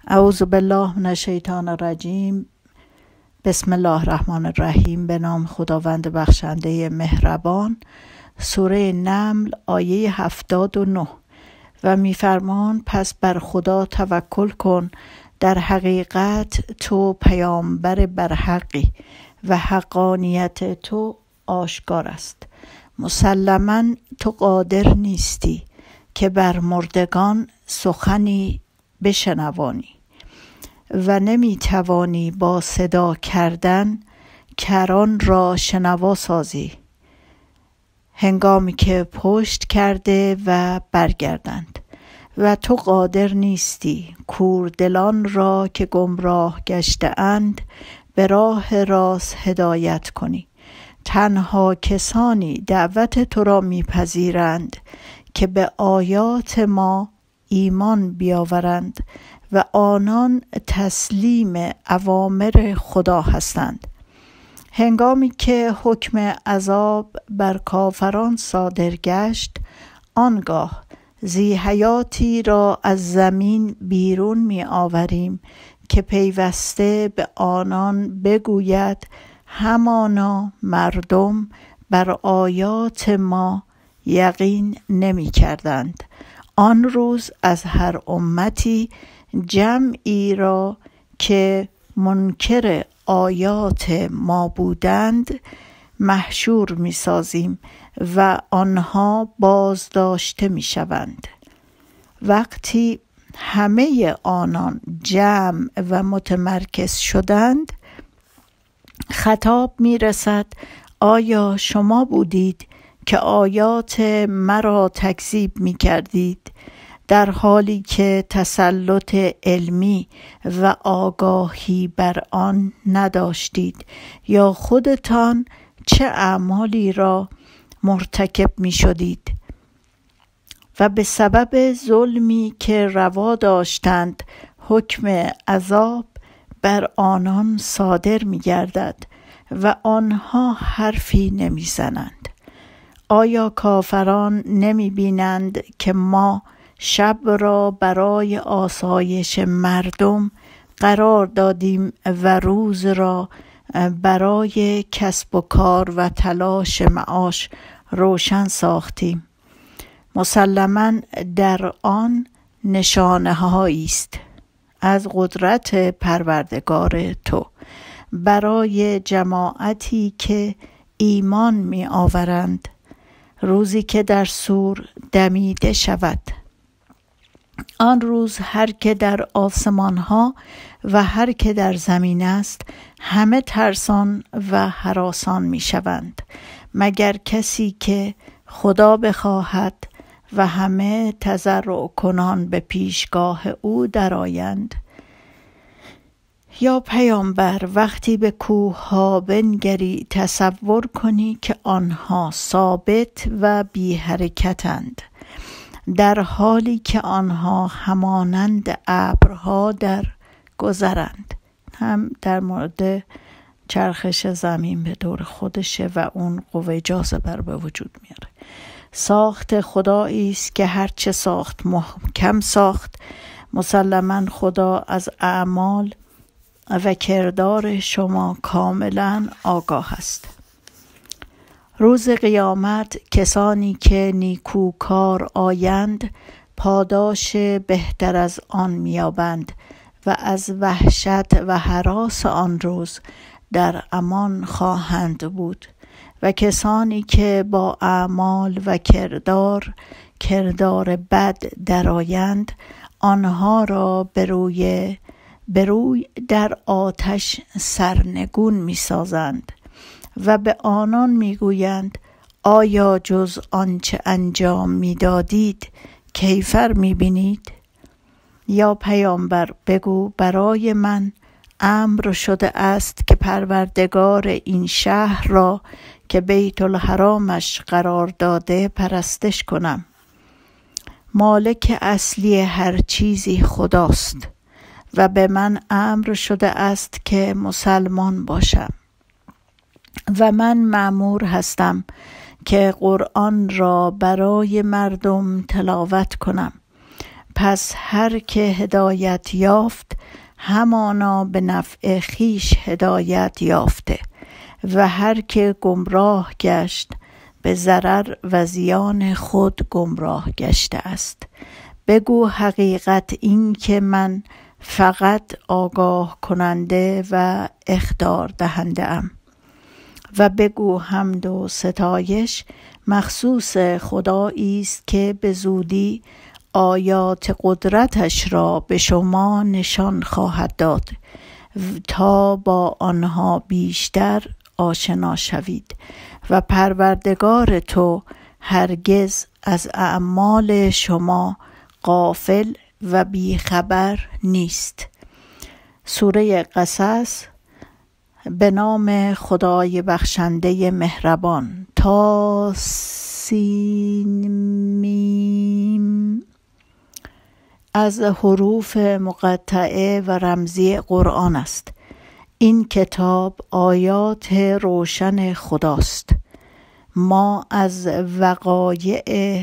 اعوذ بالله من الشیطان الرجیم. بسم الله الرحمن الرحیم. به نام خداوند بخشنده مهربان. سوره نمل آیه 79 و میفرمان پس بر خدا توکل کن، در حقیقت تو پیامبر برحقی و حقانیت تو آشکار است. مسلماً تو قادر نیستی که بر مردگان سخنی بشنوانی و نمیتوانی با صدا کردن کران را شنوا سازی هنگامی که پشت کرده و برگردند، و تو قادر نیستی کوردلان را که گمراه گشته اند به راه راست هدایت کنی. تنها کسانی دعوت تو را میپذیرند که به آیات ما ایمان بیاورند و آنان تسلیم اوامر خدا هستند. هنگامی که حکم عذاب بر کافران صادر گشت، آنگاه ذی حیاتی را از زمین بیرون می آوریم که پیوسته به آنان بگوید همانا مردم بر آیات ما یقین نمی کردند. آن روز از هر امتی جمعی را که منکر آیات ما بودند محشور می سازیم و آنها بازداشته می شوند. وقتی همه آنان جمع و متمرکز شدند، خطاب می رسد آیا شما بودید که آیات مرا تکذیب می کردید در حالی که تسلط علمی و آگاهی بر آن نداشتید، یا خودتان چه اعمالی را مرتکب می شدید و به سبب ظلمی که روا داشتند حکم عذاب بر آنان صادر می گردد و آنها حرفی نمی زنند. آیا کافران نمی بینند که ما شب را برای آسایش مردم قرار دادیم و روز را برای کسب و کار و تلاش معاش روشن ساختیم؟ مسلماً در آن نشانه هایی است از قدرت پروردگار تو برای جماعتی که ایمان می آورند، روزی که در صور دمیده شود. آن روز هر که در آسمان ها و هر که در زمین است همه ترسان و هراسان می شوند، مگر کسی که خدا بخواهد و همه تضرع کنان به پیشگاه او درآیند. یا پیامبر، وقتی به کوه ها بنگری تصور کنی که آنها ثابت و بی حرکتند، در حالی که آنها همانند ابرها در گذرند. هم در مورد چرخش زمین به دور خودشه و اون قوه جاذبه به وجود میاره. ساخت خدایی است که هرچه ساخت محکم ساخت. مسلماً خدا از اعمال و کردار شما کاملا آگاه است. روز قیامت کسانی که نیکوکار آیند پاداش بهتر از آن میابند و از وحشت و هراس آن روز در امان خواهند بود، و کسانی که با اعمال و کردار بد درآیند آنها را به روی در آتش سرنگون می سازند و به آنان می گویند آیا جز آنچه انجام می دادید کیفر می بینید؟ یا پیامبر بگو برای من امر شده است که پروردگار این شهر را که بیت الحرامش قرار داده پرستش کنم. مالک اصلی هر چیزی خداست و به من امر شده است که مسلمان باشم و من مأمور هستم که قرآن را برای مردم تلاوت کنم. پس هر که هدایت یافت همانا به نفع خویش هدایت یافته و هر که گمراه گشت به ضرر و زیان خود گمراه گشته است. بگو حقیقت این که من فقط آگاه کننده و اخطار دهنده ام و بگو حمد و ستایش مخصوص خدایی است که به زودی آیات قدرتش را به شما نشان خواهد داد تا با آنها بیشتر آشنا شوید و پروردگار تو هرگز از اعمال شما غافل و بیخبر نیست. سوره قصص. به نام خدای بخشنده مهربان. طاسین میم. از حروف مقطعه و رمزی قرآن است. این کتاب آیات روشن خداست. ما از وقایع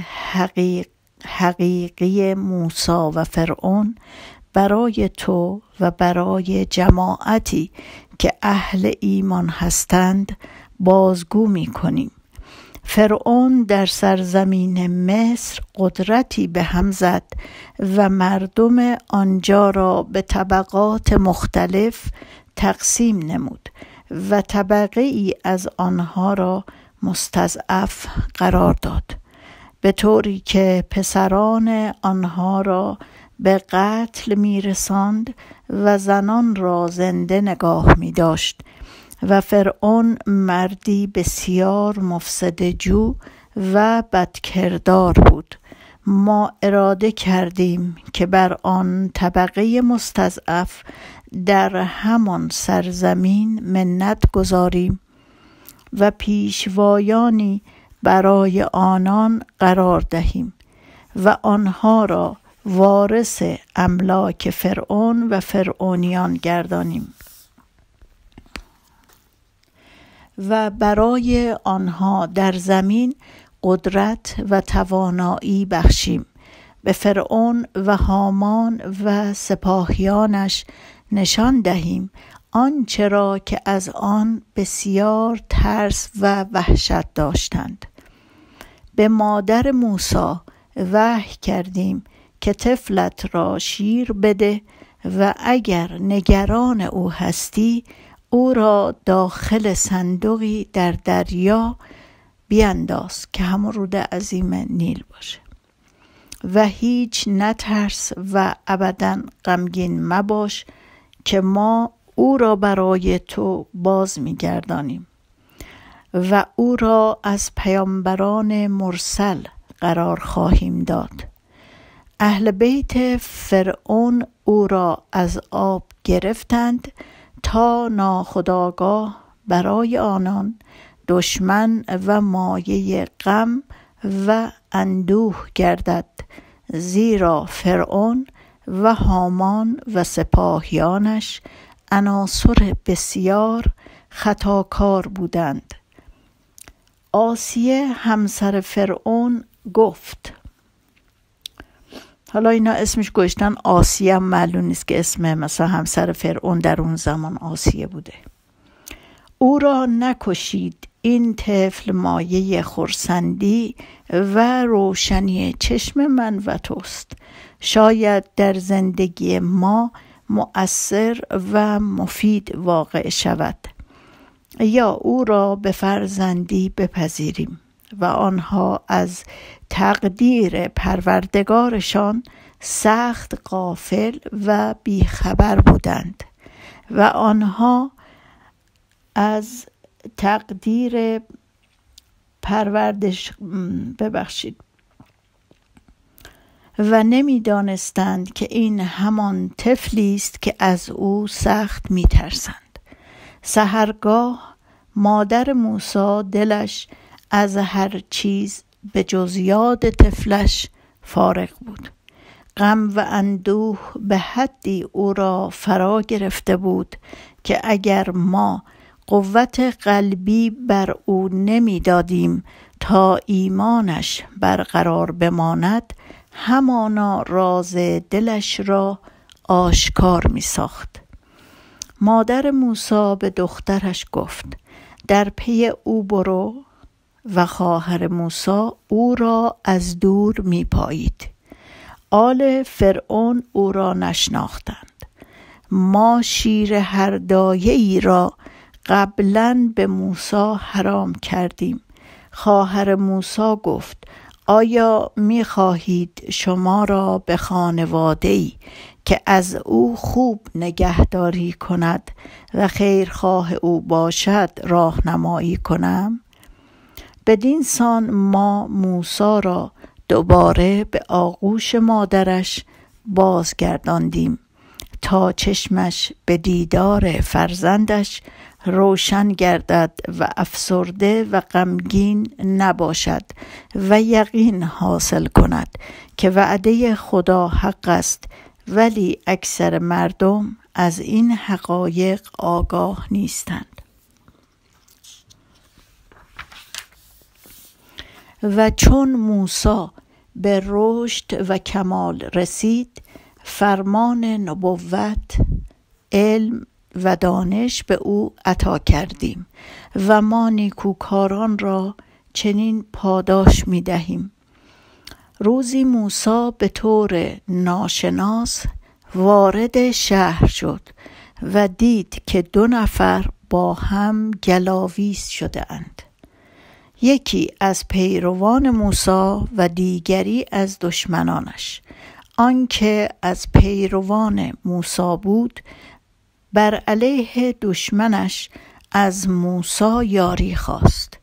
حقیقی موسی و فرعون برای تو و برای جماعتی که اهل ایمان هستند بازگو می کنیم. فرعون در سرزمین مصر قدرتی به هم زد و مردم آنجا را به طبقات مختلف تقسیم نمود و طبقه ای از آنها را مستضعف قرار داد، به طوری که پسران آنها را به قتل می رساند و زنان را زنده نگاه می داشت و فرعون مردی بسیار مفسدجو و بدکردار بود. ما اراده کردیم که بر آن طبقه مستضعف در همان سرزمین منت گذاریم و پیشوایانی برای آنان قرار دهیم و آنها را وارث املاک فرعون و فرعونیان گردانیم و برای آنها در زمین قدرت و توانایی بخشیم. به فرعون و هامان و سپاهیانش نشان دهیم آنچه را که از آن بسیار ترس و وحشت داشتند. به مادر موسی وحی کردیم که طفلت را شیر بده و اگر نگران او هستی او را داخل صندوقی در دریا بینداز که همون رود عظیم نیل باشه و هیچ نترس و ابداً غمگین مباش که ما او را برای تو باز می‌گردانیم و او را از پیامبران مرسل قرار خواهیم داد. اهل بیت فرعون او را از آب گرفتند تا ناخودآگاه برای آنان دشمن و مایه غم و اندوه گردد، زیرا فرعون و هامان و سپاهیانش عناصر بسیار خطاکار بودند. آسیه همسر فرعون گفت، حالا اینا اسمش گذاشتن آسیه، هم معلوم نیست که اسم مثلا همسر فرعون در اون زمان آسیه بوده. او را نکشید، این طفل مایه خرسندی و روشنی چشم من و توست. شاید در زندگی ما مؤثر و مفید واقع شود، یا او را به فرزندی بپذیریم و آنها از تقدیر پروردگارشان سخت غافل و بیخبر بودند و آنها از تقدیر و نمی‌دانستند که این همان طفلی است که از او سخت می‌ترسند. سحرگاه مادر موسی دلش از هر چیز به جز یاد طفلش فارغ بود. غم و اندوه به حدی او را فرا گرفته بود که اگر ما قوت قلبی بر او نمی دادیم تا ایمانش برقرار بماند، همانا راز دلش را آشکار می ساخت. مادر موسی به دخترش گفت در پی او برو و خواهر موسی او را از دور می پایید. آل فرعون او را نشناختند. ما شیر هر دایه‌ای را قبلاً به موسی حرام کردیم. خواهر موسی گفت آیا می خواهید شما را به خانواده‌ای که از او خوب نگهداری کند و خیرخواه او باشد راهنمایی کنم؟ بدین سان ما موسی را دوباره به آغوش مادرش بازگرداندیم تا چشمش به دیدار فرزندش روشن گردد و افسرده و غمگین نباشد و یقین حاصل کند که وعده خدا حق است، ولی اکثر مردم از این حقایق آگاه نیستند. و چون موسی به رشد و کمال رسید، فرمان نبوت، علم و دانش به او عطا کردیم و ما نیکوکاران را چنین پاداش می دهیم. روزی موسی به طور ناشناس وارد شهر شد و دید که 2 نفر با هم گلاویز شده اند. یکی از پیروان موسی و دیگری از دشمنانش. آنکه از پیروان موسی بود بر علیه دشمنش از موسی یاری خواست.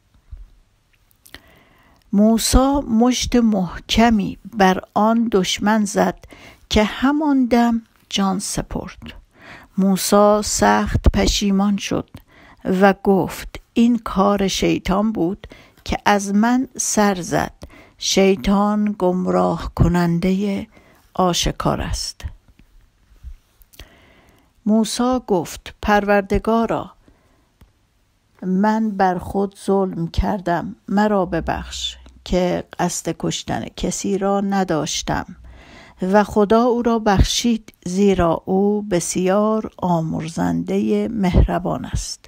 موسی مشت محکمی بر آن دشمن زد که همان دم جان سپرد. موسی سخت پشیمان شد و گفت این کار شیطان بود که از من سر زد. شیطان گمراه کننده آشکار است. موسی گفت پروردگارا، من بر خود ظلم کردم، مرا ببخش که قصد کشتن کسی را نداشتم. و خدا او را بخشید، زیرا او بسیار آمرزنده مهربان است.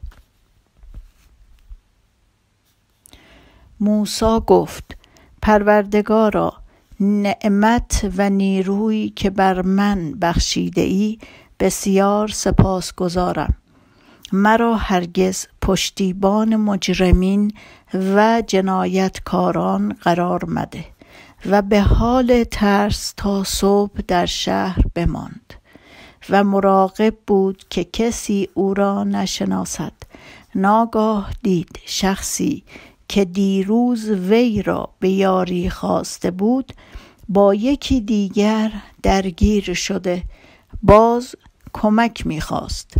موسی گفت پروردگارا، نعمت و نیرویی که بر من بخشیده ای بسیار سپاسگزارم. مرا هرگز پشتیبان مجرمین و جنایتکاران قرار مده و به حال ترس تا صبح در شهر بماند و مراقب بود که کسی او را نشناسد. ناگاه دید شخصی که دیروز وی را به یاری خواسته بود با یکی دیگر درگیر شده باز کمک می‌خواست.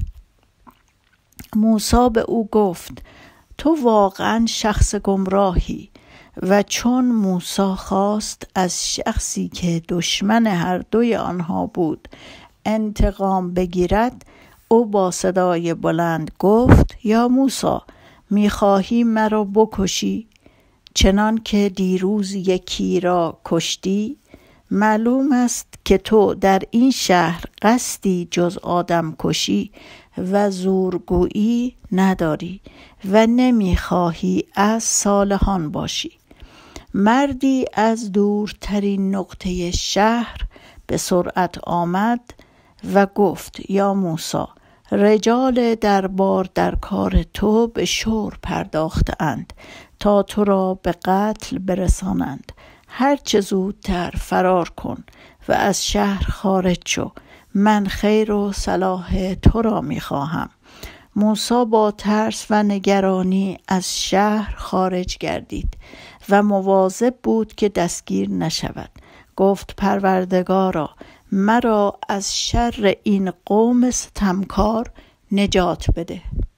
موسی به او گفت تو واقعا شخص گمراهی. و چون موسی خواست از شخصی که دشمن هر دوی آنها بود انتقام بگیرد، او با صدای بلند گفت یا موسی، می‌خواهی مرا بکشی چنان که دیروز یکی را کشتی؟ معلوم است که تو در این شهر قصدی جز آدم کشی و زورگویی نداری و نمیخواهی از صالحان باشی. مردی از دورترین نقطه شهر به سرعت آمد و گفت یا موسی، رجال دربار در کار تو به شور پرداخته اند تا تو را به قتل برسانند. هر چه زودتر فرار کن و از شهر خارج شو. من خیر و صلاح تو را می‌خواهم. موسی با ترس و نگرانی از شهر خارج گردید و مواظب بود که دستگیر نشود. گفت پروردگارا، مرا از شر این قوم ستمکار نجات بده.